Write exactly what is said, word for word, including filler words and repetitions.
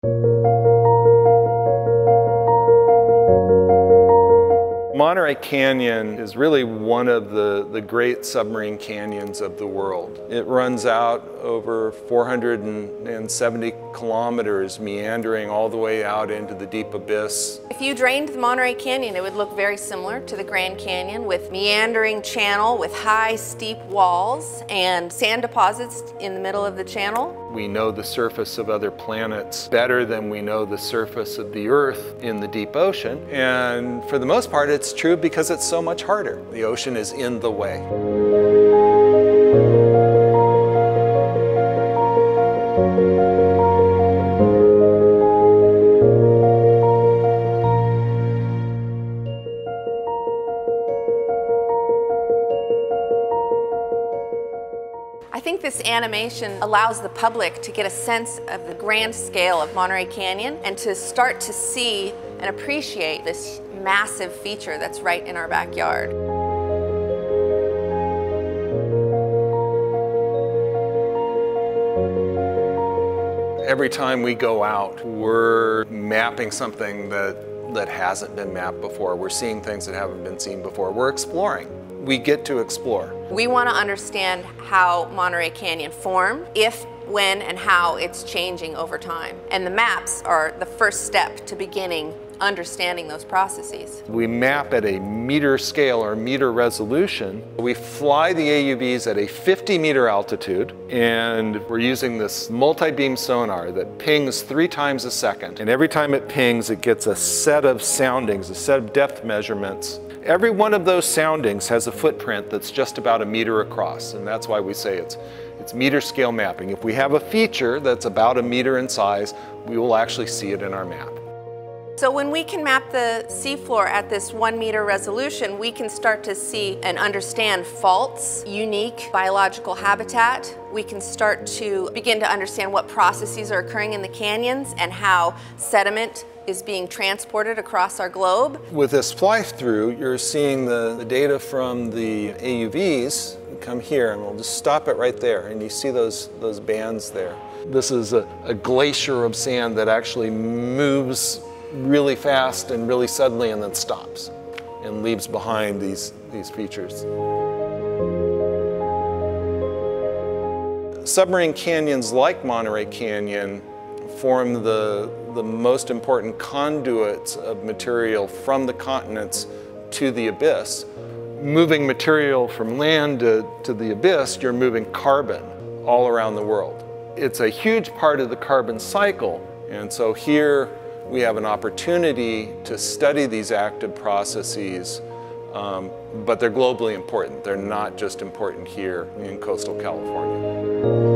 Monterey Canyon is really one of the, the great submarine canyons of the world. It runs out over four hundred seventy kilometers, meandering all the way out into the deep abyss. If you drained the Monterey Canyon, it would look very similar to the Grand Canyon, with meandering channel with high, steep walls and sand deposits in the middle of the channel. We know the surface of other planets better than we know the surface of the Earth in the deep ocean. And for the most part, it's true because it's so much harder. The ocean is in the way. I think this animation allows the public to get a sense of the grand scale of Monterey Canyon and to start to see and appreciate this massive feature that's right in our backyard. Every time we go out, we're mapping something that, that hasn't been mapped before. We're seeing things that haven't been seen before. We're exploring. We get to explore. We want to understand how Monterey Canyon formed, if, when, and how it's changing over time. And the maps are the first step to beginning understanding those processes. We map at a meter scale or meter resolution. We fly the A U Vs at a fifty meter altitude, and we're using this multi-beam sonar that pings three times a second. And every time it pings, it gets a set of soundings, a set of depth measurements. Every one of those soundings has a footprint that's just about a meter across, and that's why we say it's, it's meter scale mapping. If we have a feature that's about a meter in size, we will actually see it in our map. So when we can map the seafloor at this one meter resolution, we can start to see and understand faults, unique biological habitat. We can start to begin to understand what processes are occurring in the canyons and how sediment is being transported across our globe. With this fly-through, you're seeing the, the data from the A U Vs come here, and we'll just stop it right there, and you see those, those bands there. This is a, a glacier of sand that actually moves really fast and really suddenly and then stops and leaves behind these, these features. Submarine canyons like Monterey Canyon form the, the most important conduits of material from the continents to the abyss. Moving material from land to, to the abyss, you're moving carbon all around the world. It's a huge part of the carbon cycle, and so here we have an opportunity to study these active processes, um, but they're globally important. They're not just important here in coastal California.